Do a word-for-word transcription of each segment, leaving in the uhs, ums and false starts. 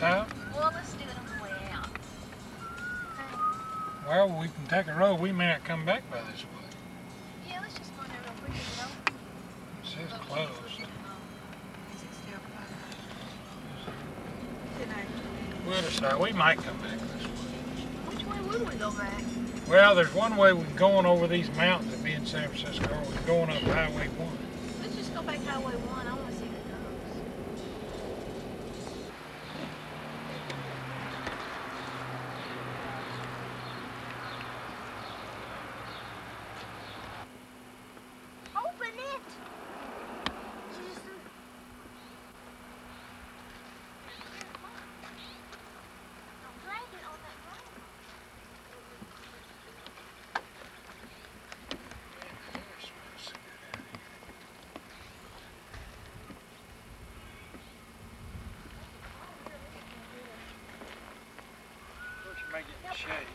out? Well, let's do it on the way out. Okay. Well, we can take a road. We may not come back by this way. Yeah, let's just go in there real quick, you know? It says closed. We'll decide. We might come back this way. Which way would we go back? Well, there's one way we can go on over these mountains and be in San Francisco, or we can go on up Highway one. Let's just go back Highway one. I want to see the dogs. Open it! Just... Don't drag it on that ground. Make it in the shade.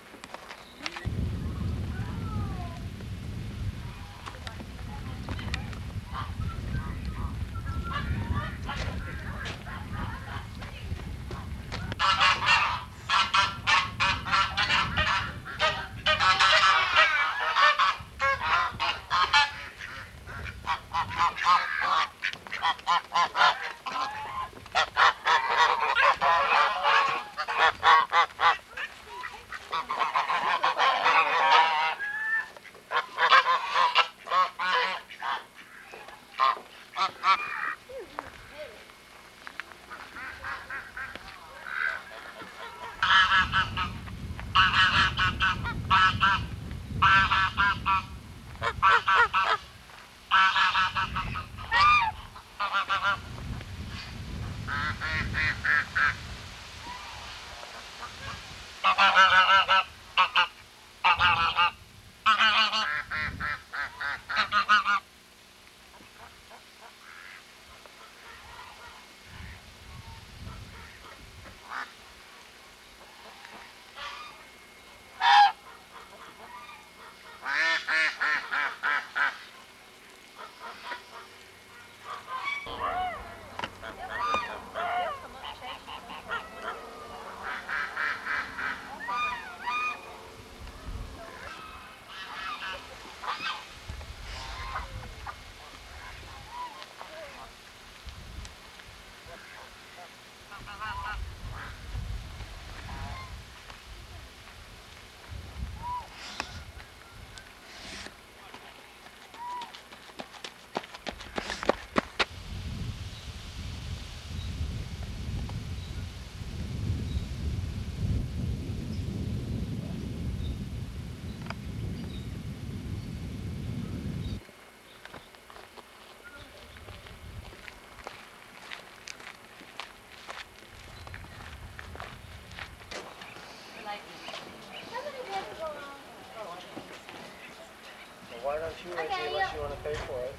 Why don't you wait Okay, unless yeah. you want to pay for it?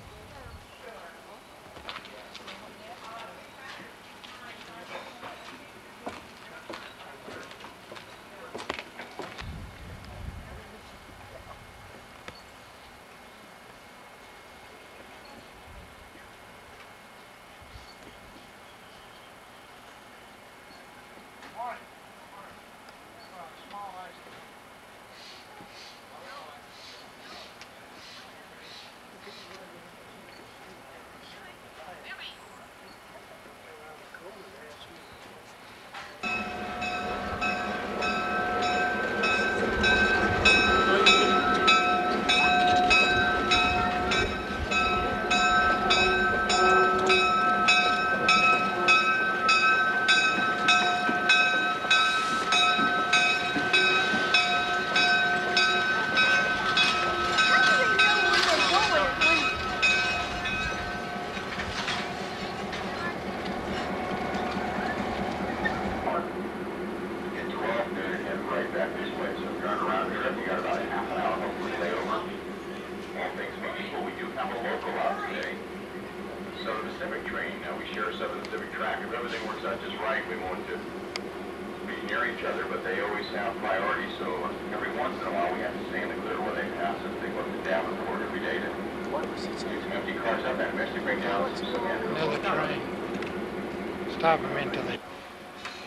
Another train. Stop them until they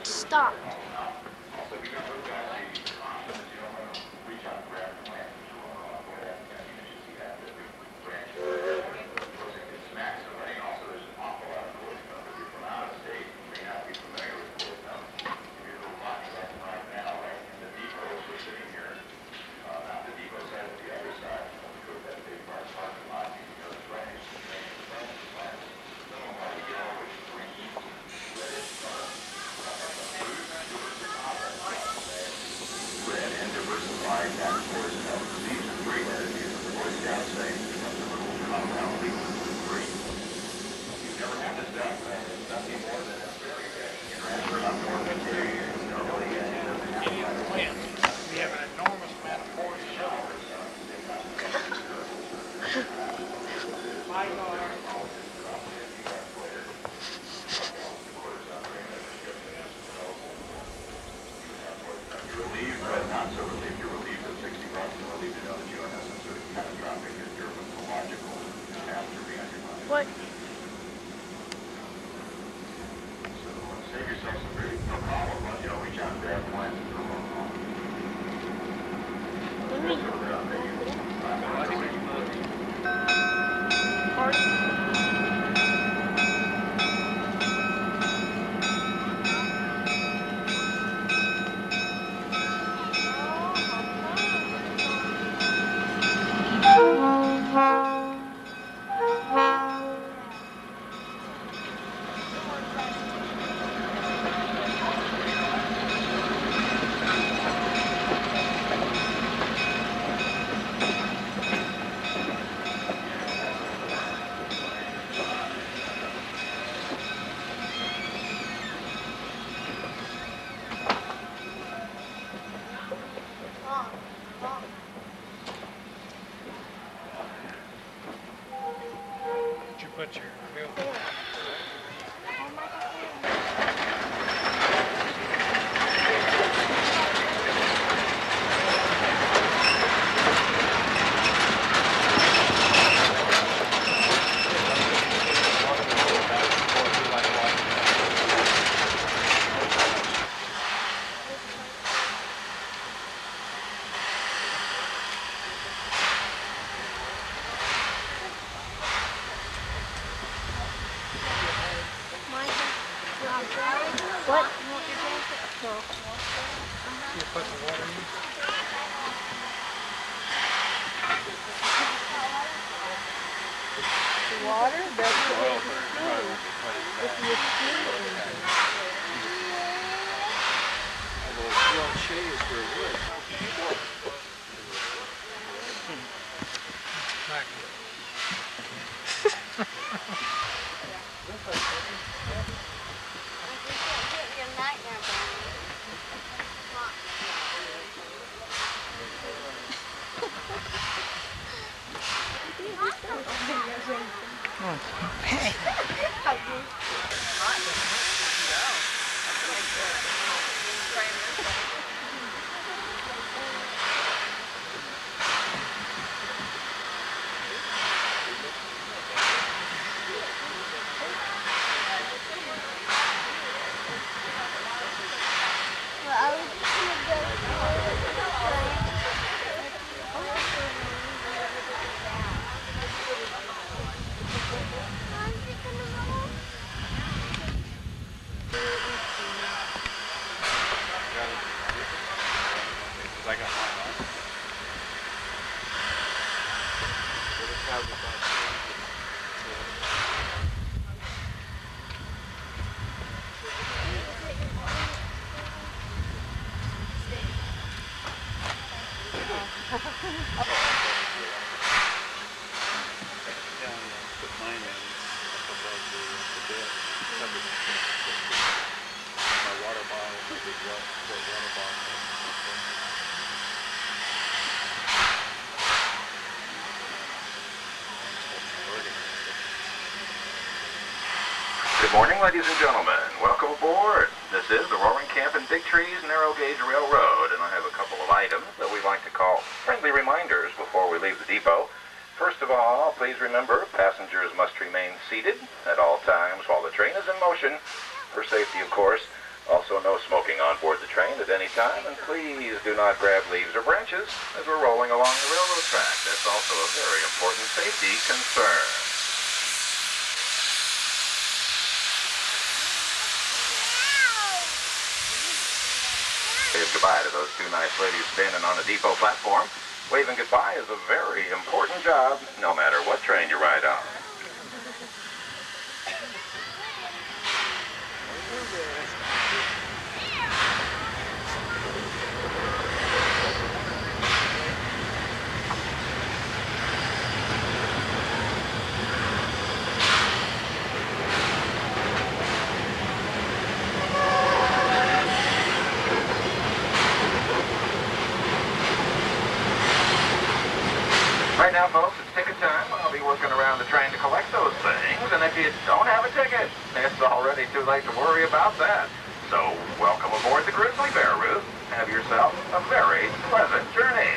stopped. What? Did you put your bill? What? No. You put the water in? The water? That's the oil. If you steam it. Well, shade is for wood. Back. Hey. I got mine on. Put mine in above the, the bed. My water bottle, my big wa- quart water bottle. Good morning, ladies and gentlemen. Welcome aboard. This is the Roaring Camp in Big Trees Narrow Gauge Railroad, and I have a couple of items that we like to call friendly reminders before we leave the depot. First of all, please remember passengers must remain seated at all times while the train is in motion, for safety of course. Also, no smoking on board the train at any time, and please do not grab leaves or branches as we're rolling along the railroad track. That's also a very important safety concern. Wave goodbye to those two nice ladies standing on a depot platform. Waving goodbye is a very important job, no matter what train you ride on. Right now, folks, it's ticket time. I'll be working around the train to collect those things, and if you don't have a ticket, it's already too late to worry about that. So, welcome aboard the Grizzly Bear route. Have yourself a very pleasant journey.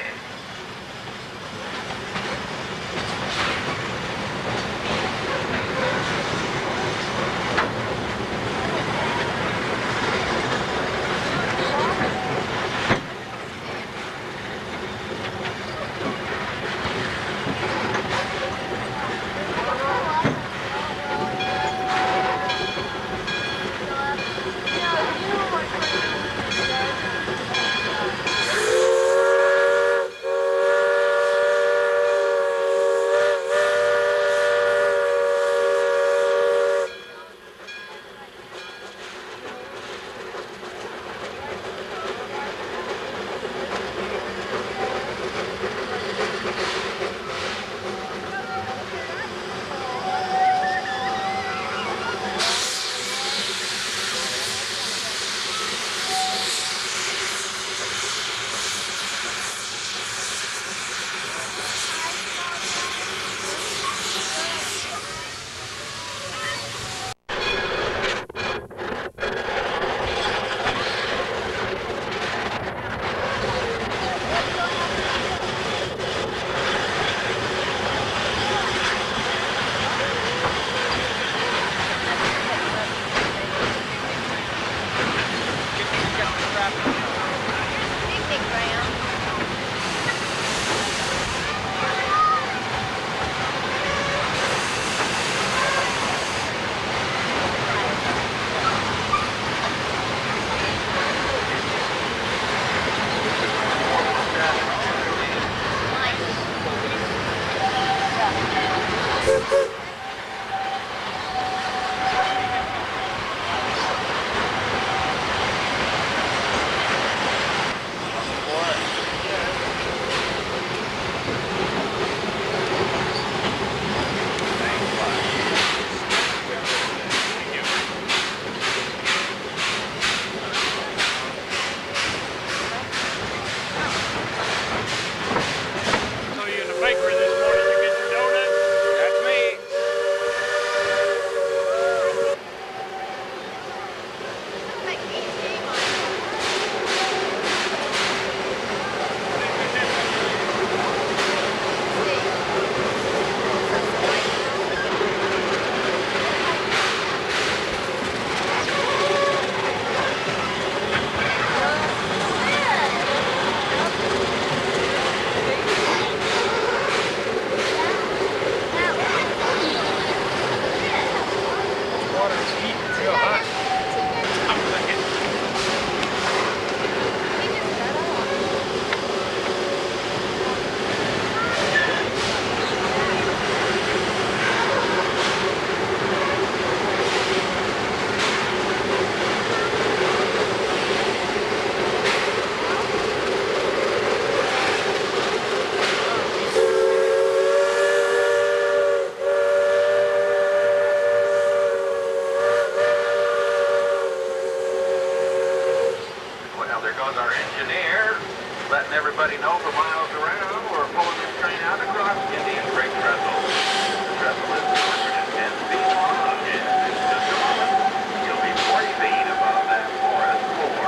letting everybody know for miles around we're pulling this train out across Indian Creek Trestle. The trestle is two hundred ten feet long, and in just a moment, you'll be forty feet above that forest floor.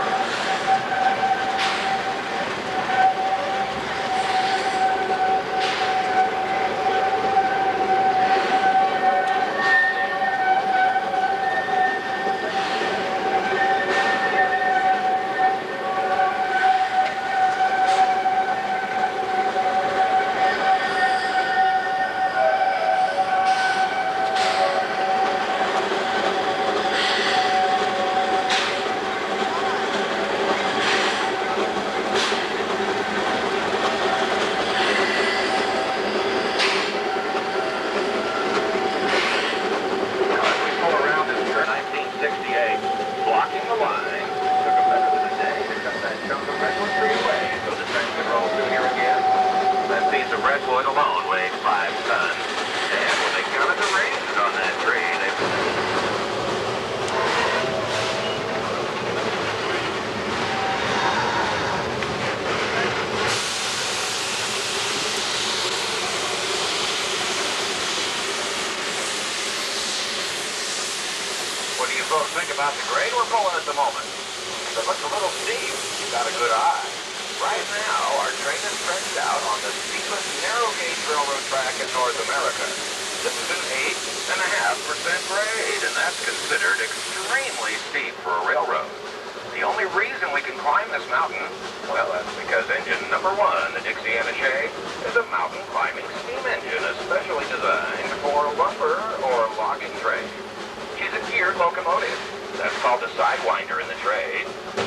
about the grade we're pulling at the moment. If it looks a little steep, you've got a good eye. Right now, our train is stretched out on the steepest narrow gauge railroad track in North America. This is an eight and a half percent grade, and that's considered extremely steep for a railroad. The only reason we can climb this mountain, well, that's because engine number one, the Dixiana Shea, is a mountain climbing steam engine especially designed for lumber or logging trade. She's a geared locomotive. That's called a sidewinder in the trade.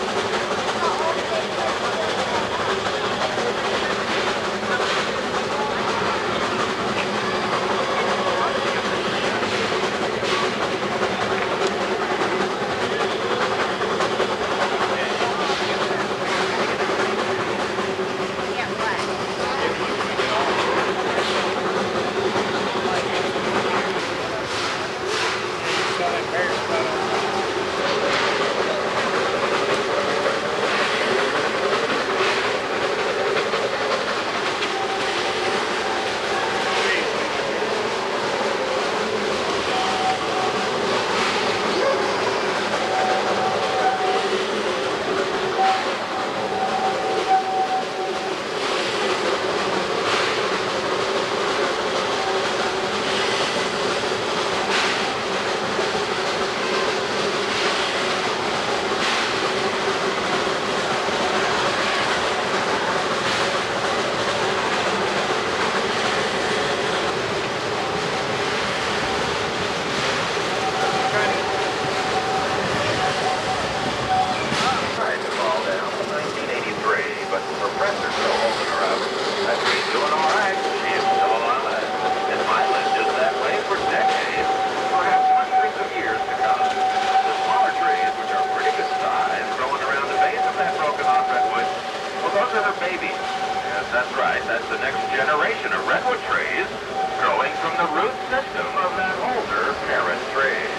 That's right. That's the next generation of redwood trees growing from the root system of that older parent tree.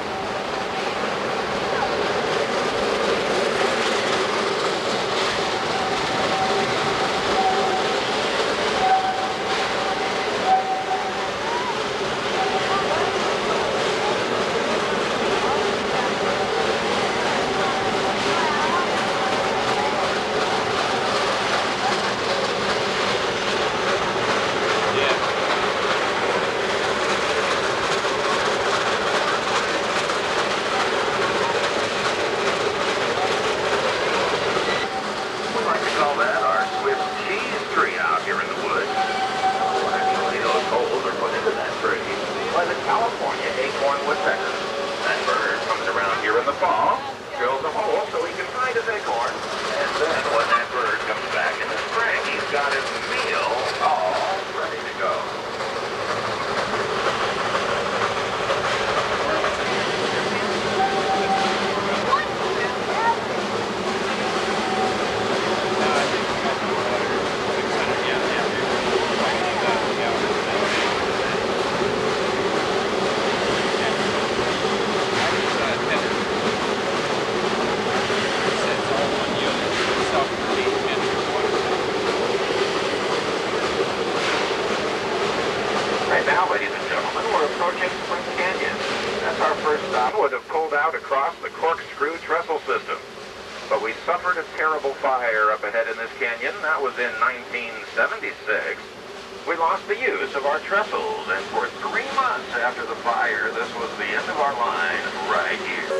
That was in nineteen seventy-six. We lost the use of our trestles, and for three months after the fire, this was the end of our line right here.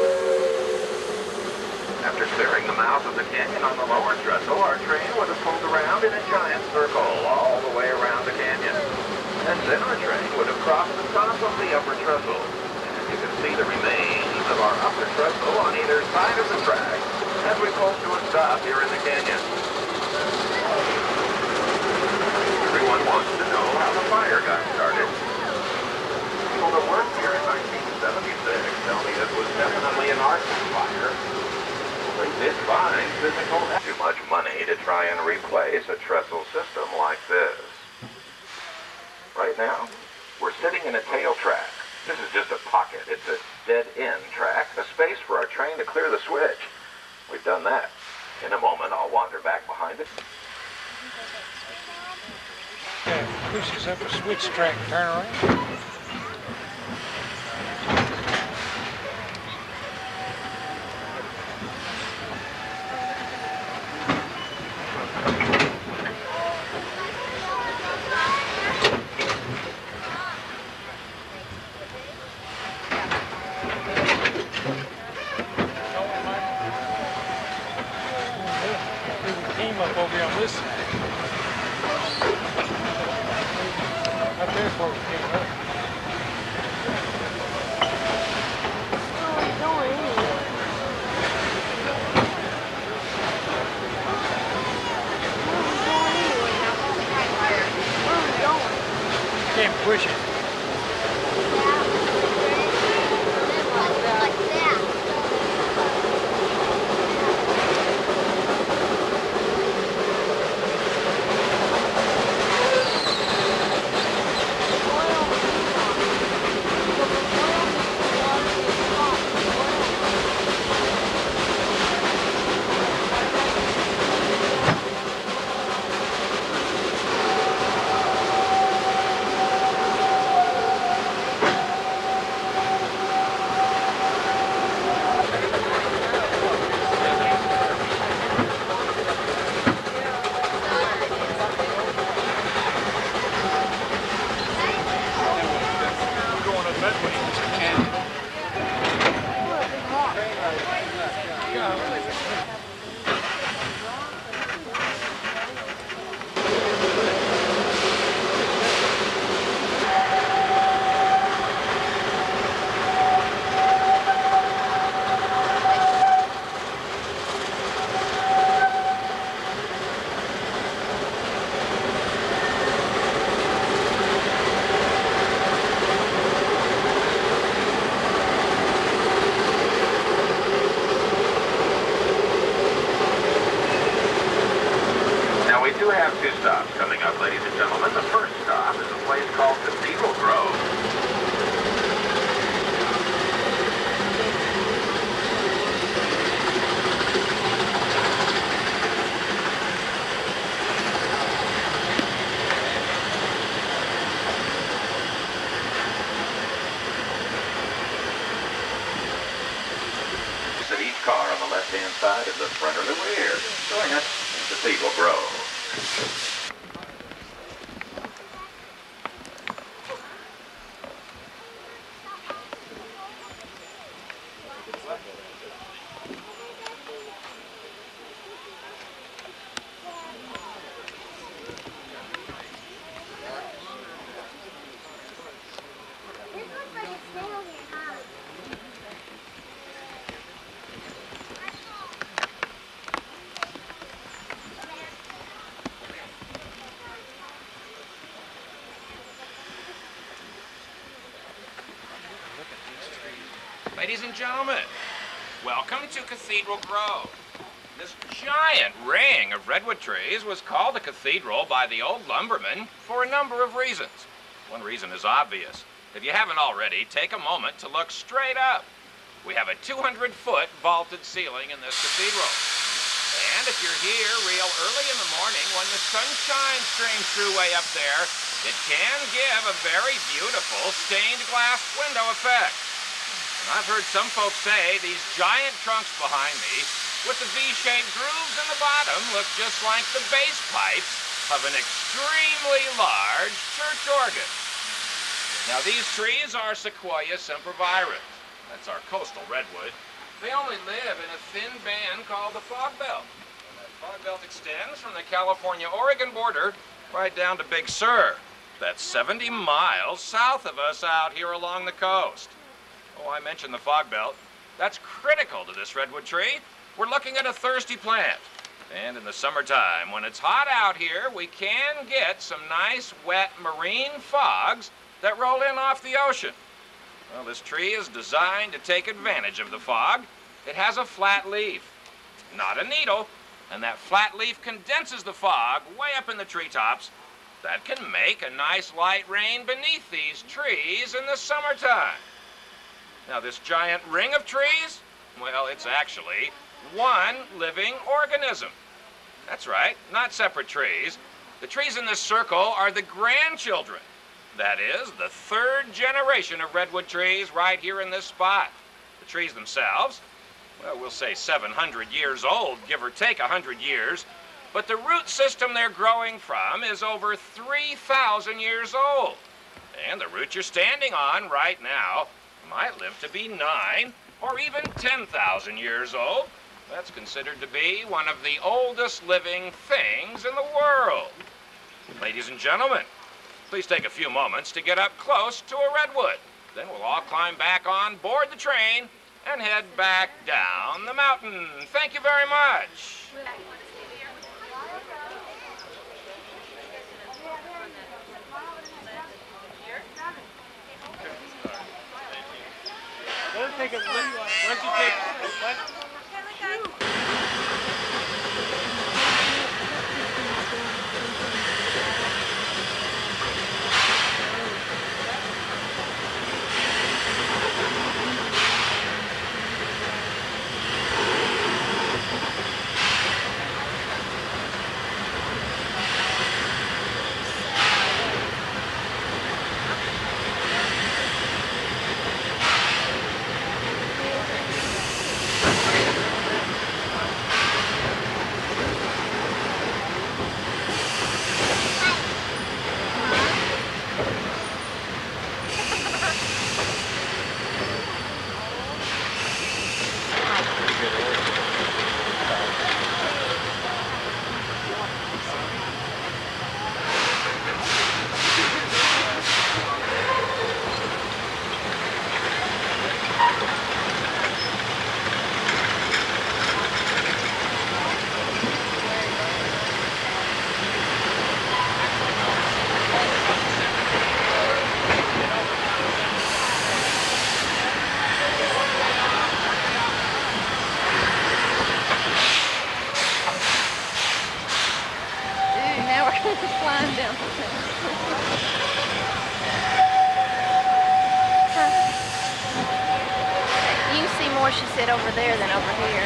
After clearing the mouth of the canyon on the lower trestle, our train would have pulled around in a giant circle all the way around the canyon. And then our train would have crossed the top of the upper trestle. And you can see the remains of our upper trestle on either side of the track as we pulled to a stop here in the canyon. Everyone wants to know how the fire got started. People that worked here in nineteen seventy-six tell me this was definitely an arson fire. They did find physical evidence. Too much money to try and replace a trestle system like this. Right now, we're sitting in a tail track. This is just a pocket. It's a dead-end track, a space for our train to clear the switch. We've done that. In a moment, I'll wander back behind it. Yeah, pushes up a switch track, turn around. Redwoods Canyon. Now, we do have two stops coming up, ladies and gentlemen. The first stop is a place called Cathedral Grove. At each car on the left-hand side is the front or the rear. Join us in Cathedral Grove. Ladies and gentlemen, welcome to Cathedral Grove. This giant ring of redwood trees was called a cathedral by the old lumbermen for a number of reasons. One reason is obvious. If you haven't already, take a moment to look straight up. We have a two hundred foot vaulted ceiling in this cathedral. And if you're here real early in the morning when the sunshine streams through way up there, it can give a very beautiful stained glass window effect. And I've heard some folks say these giant trunks behind me with the V-shaped grooves in the bottom look just like the bass pipes of an extremely large church organ. Now these trees are Sequoia sempervirens. That's our coastal redwood. They only live in a thin band called the fog belt. And that fog belt extends from the California-Oregon border right down to Big Sur. That's seventy miles south of us out here along the coast. Oh, I mentioned the fog belt. That's critical to this redwood tree. We're looking at a thirsty plant. And in the summertime, when it's hot out here, we can get some nice, wet marine fogs that roll in off the ocean. Well, this tree is designed to take advantage of the fog. It has a flat leaf, not a needle, and that flat leaf condenses the fog way up in the treetops. That can make a nice light rain beneath these trees in the summertime. Now, this giant ring of trees, well, it's actually one living organism. That's right, not separate trees. The trees in this circle are the grandchildren. That is, the third generation of redwood trees right here in this spot. The trees themselves, well, we'll say seven hundred years old, give or take one hundred years, but the root system they're growing from is over three thousand years old. And the root you're standing on right now might live to be nine or even ten thousand years old. That's considered to be one of the oldest living things in the world. Ladies and gentlemen, please take a few moments to get up close to a redwood. Then we'll all climb back on board the train and head back down the mountain. Thank you very much. Let's take a look. Why don't you take what? she said over there than over here.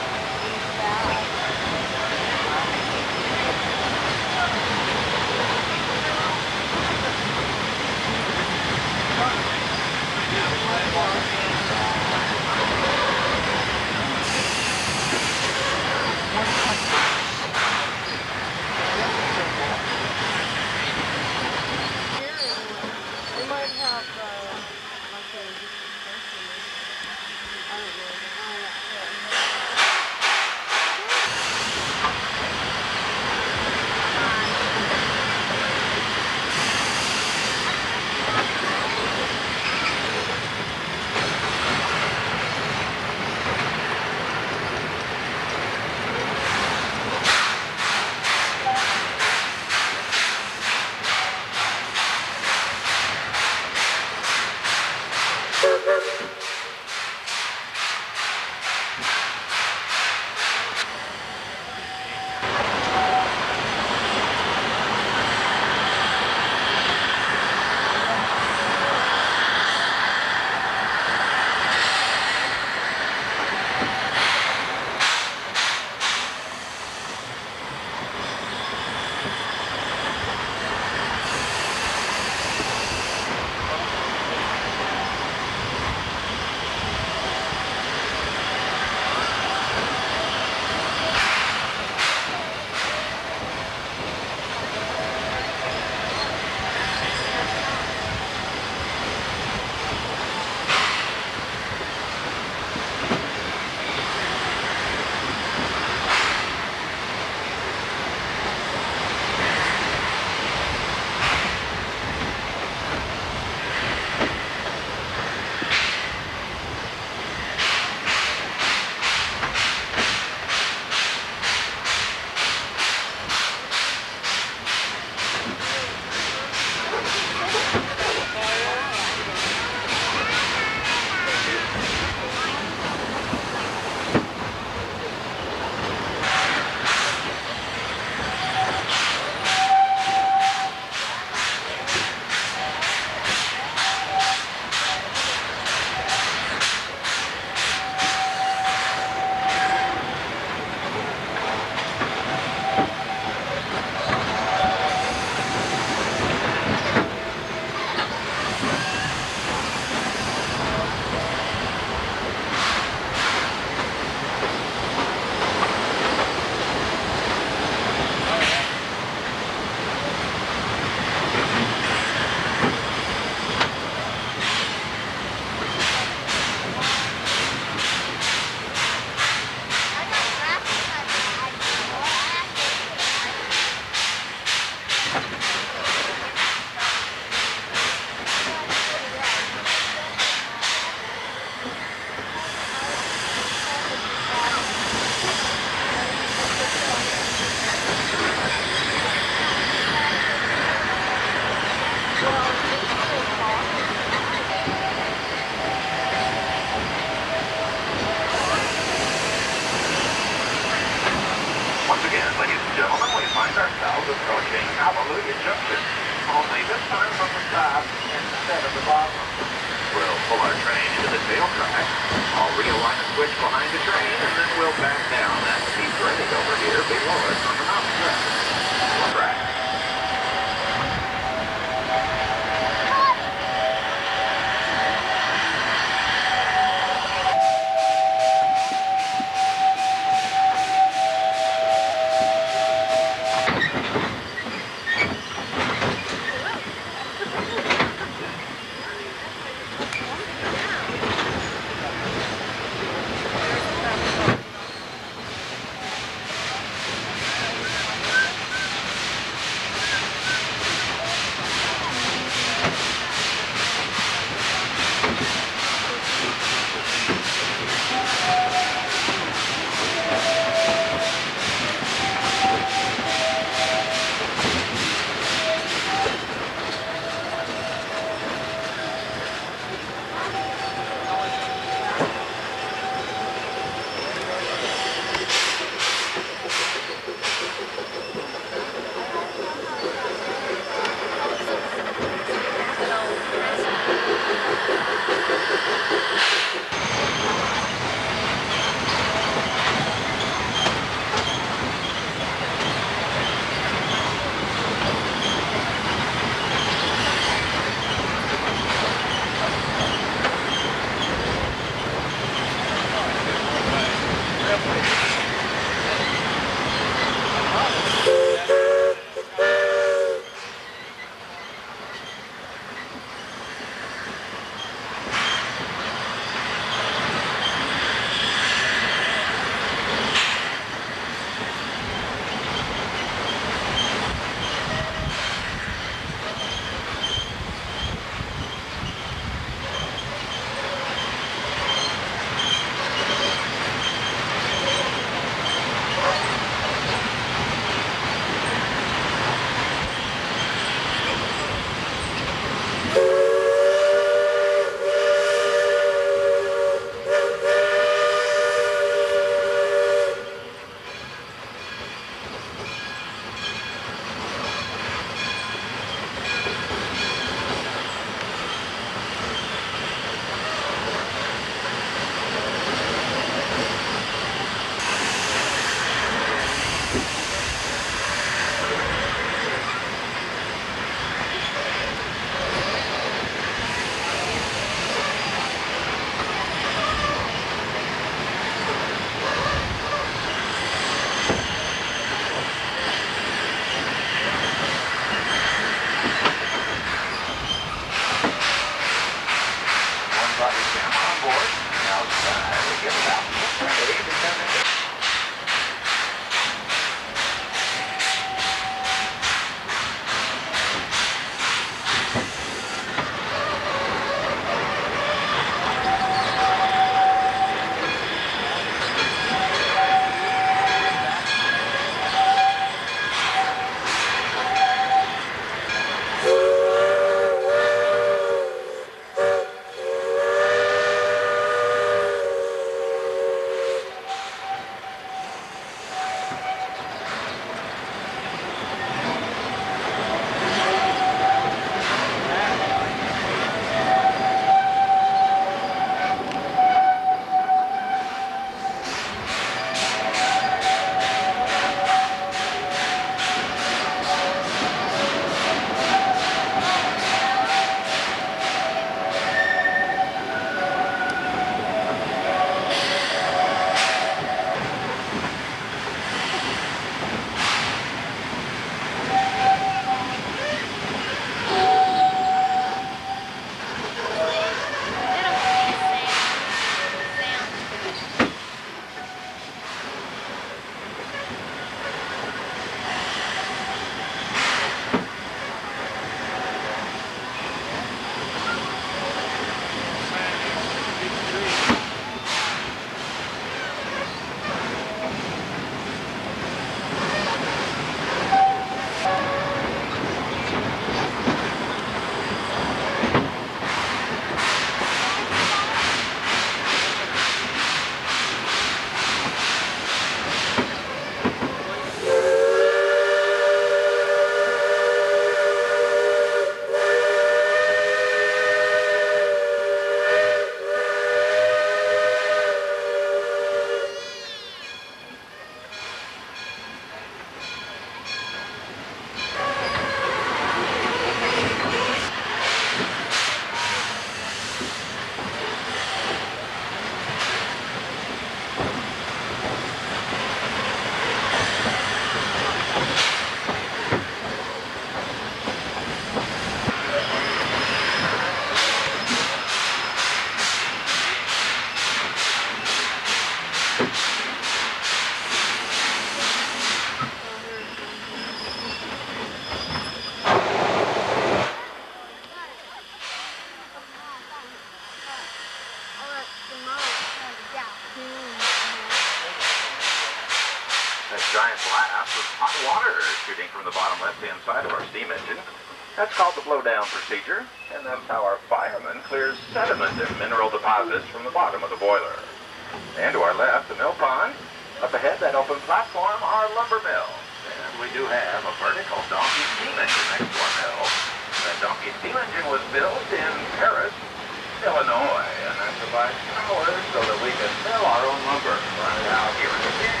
giant blast of hot water shooting from the bottom left-hand side of our steam engine. That's called the blowdown procedure, and that's how our fireman clears sediment and mineral deposits from the bottom of the boiler. And to our left, the mill pond. Up ahead, that open platform, our lumber mill. And we do have a vertical donkey steam engine next to our mill. That donkey steam engine was built in Paris, Illinois, and that provides power so that we can mill our own lumber right out here in the can.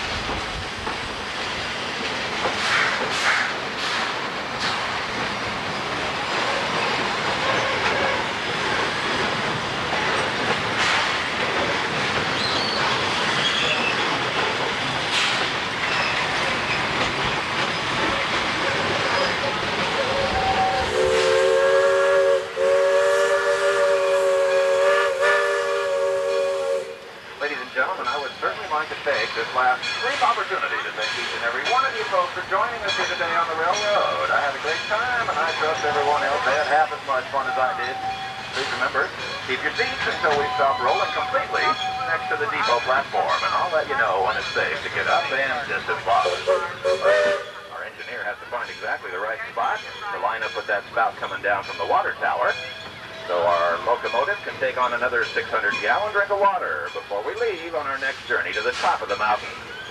This last brief opportunity to thank each and every one of you folks for joining us here today on the railroad. I had a great time, and I trust everyone else had half as much fun as I did. Please remember, keep your seats until we stop rolling completely next to the depot platform, and I'll let you know when it's safe to get up and disembark. Our engineer has to find exactly the right spot to line up with that spout coming down from the water tower, so our locomotive can take on another six hundred gallon drink of water before we leave on our next journey to the top of the mountain.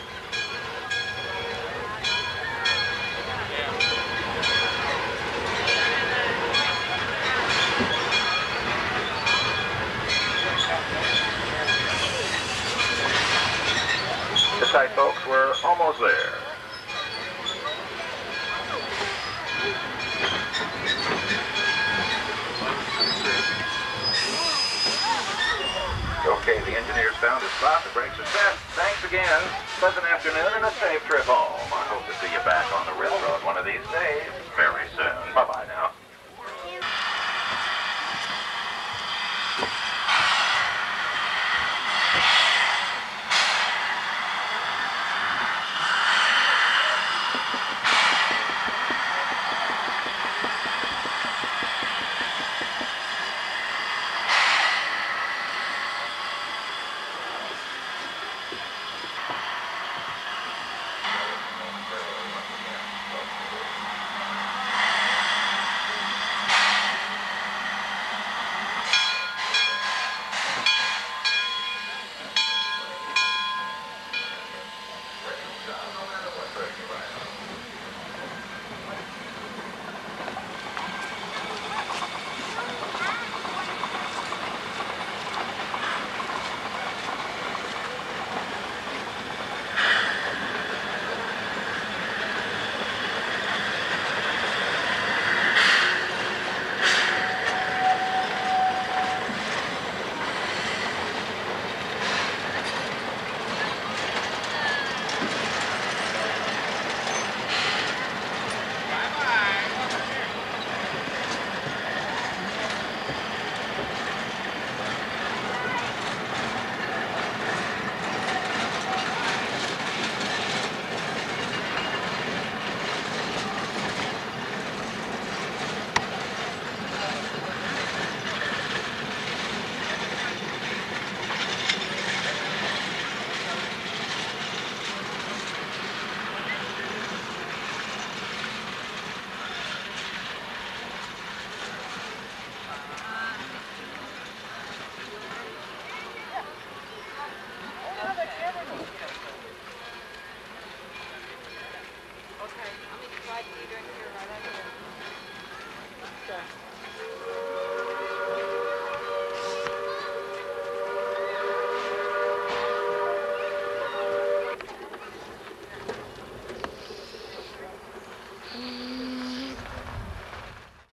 Sit tight, folks, we're almost there. Okay, the engineer's found his spot, the brakes are set. Thanks again. Pleasant afternoon and a safe trip home.